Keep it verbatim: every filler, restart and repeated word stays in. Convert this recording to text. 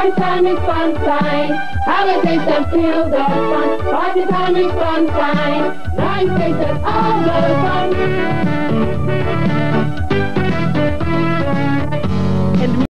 Party time is fun time. Holidays and feel the fun. Party time is fun time. Nice days and all the fun.